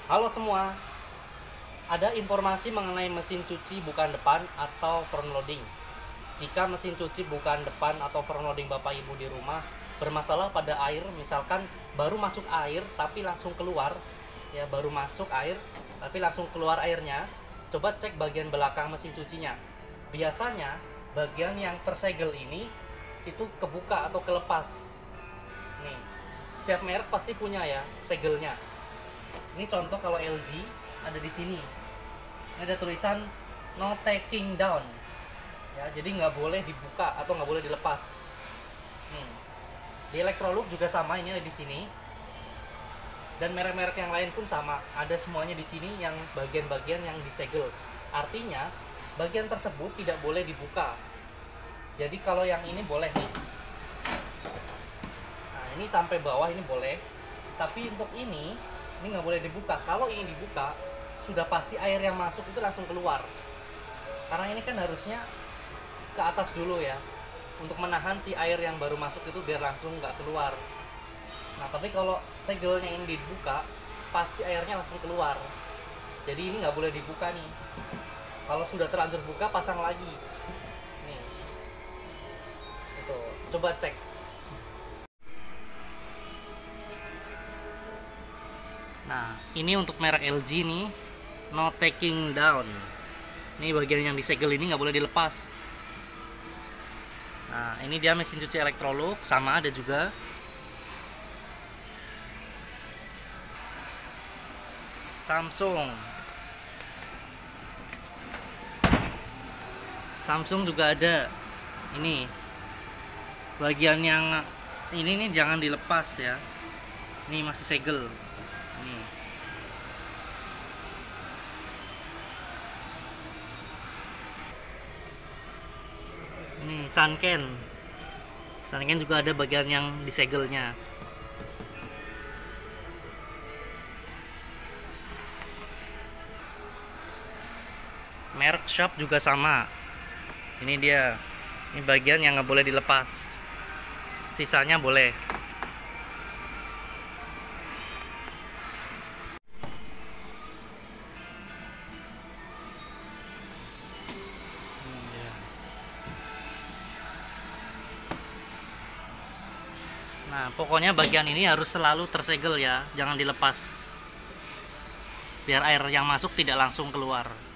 Halo semua, ada informasi mengenai mesin cuci bukan depan atau front loading. Jika mesin cuci bukan depan atau front loading Bapak Ibu di rumah bermasalah pada air, misalkan baru masuk air tapi langsung keluar, ya baru masuk air tapi langsung keluar airnya, coba cek bagian belakang mesin cucinya. Biasanya bagian yang tersegel ini itu kebuka atau kelepas. Nih, setiap merek pasti punya ya segelnya. Ini contoh kalau LG ada di sini. Ini ada tulisan no taking down. Ya, jadi nggak boleh dibuka atau nggak boleh dilepas. Nih. Di Electrolux juga sama, ini ada di sini. Dan merek-merek yang lain pun sama, ada semuanya di sini yang bagian-bagian yang disegel. Artinya, bagian tersebut tidak boleh dibuka. Jadi kalau yang ini boleh nih. Nah, ini sampai bawah ini boleh. Tapi untuk ini nggak boleh dibuka. Kalau ini dibuka, sudah pasti air yang masuk itu langsung keluar. Karena ini kan harusnya ke atas dulu ya, untuk menahan si air yang baru masuk itu biar langsung nggak keluar. Nah, tapi kalau segelnya ini dibuka, pasti airnya langsung keluar. Jadi ini nggak boleh dibuka nih. Kalau sudah terlanjur buka, pasang lagi. Nih, itu coba cek. Nah, ini untuk merek LG nih, no taking down. Ini bagian yang disegel ini nggak boleh dilepas. Nah, ini dia mesin cuci Electrolux, sama ada juga. Samsung juga ada. Ini bagian yang ini nih jangan dilepas ya. Ini masih segel. Ini Sanken juga ada bagian yang disegelnya. Merek Sharp juga sama. Ini dia. Ini bagian yang nggak boleh dilepas. Sisanya boleh. Nah, pokoknya bagian ini harus selalu tersegel ya, jangan dilepas. Biar air yang masuk tidak langsung keluar.